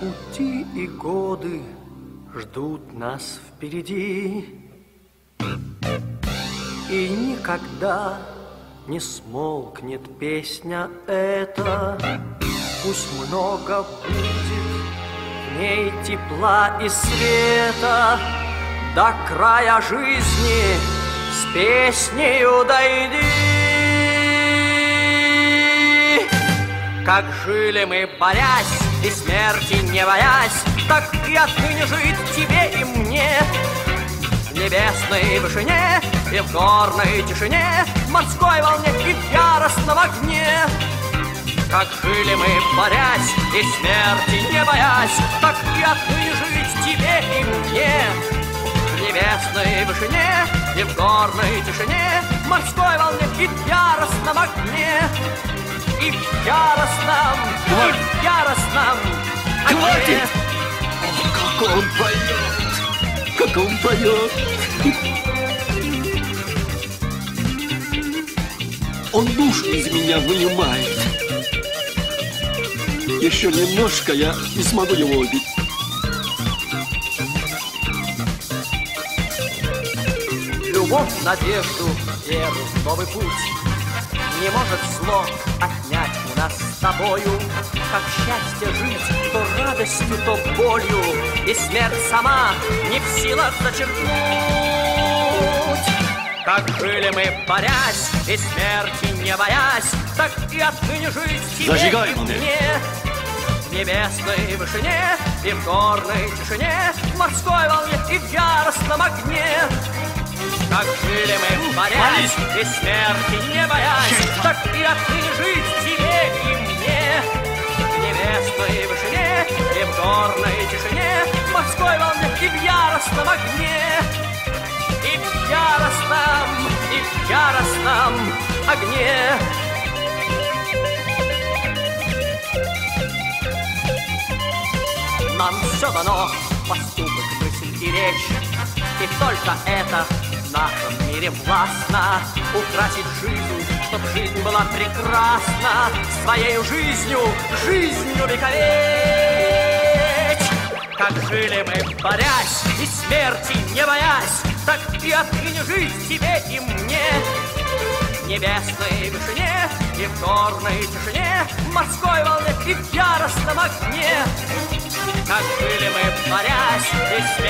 Пути и годы ждут нас впереди, и никогда не смолкнет песня эта. Пусть много будет в ней тепла и света, до края жизни с песнею дойди. Как жили мы, борясь и смерти не боясь, так и отныне жить тебе и мне. В небесной вышине и в горной тишине, в морской волне и в яростном огне. Как жили мы, борясь и смерти не боясь, так и отныне жить тебе и мне. В небесной вышине и в горной тишине, в морской волне и в яростном огне. И в яростном, и в яростном огне. Хватит! О, как он поет! Как он поет! Он душу из меня вынимает. Еще немножко, я не смогу его убить. Любовь, надежду, веру в новый путь не может зло отнять у нас с тобою. Как счастье жить то радостью, то болью, и смерть сама не в силах зачеркнуть. Как жили мы, борясь и смерти не боясь, так и отныне жить тебе Зажигай, и мне. В небесной вышине и в горной тишине, в морской волне и в яростном огне. Как жили мы, борясь и смерти не боясь, так и отныне жить тебе и мне. В небесной вышине и в горной тишине, в морской волне и в яростном огне. И в яростном огне. Нам все дано, поступок, мысль и речь, и только это в нашем мире властно. Украсить жизнь, чтоб жизнь была прекрасна, своей жизнью вековечь. Как жили мы, борясь и смерти не боясь, так и отныне жить тебе и мне. В небесной вышине и в горной тишине, в морской волне и в яростном огне. Как жили мы, борясь и смерти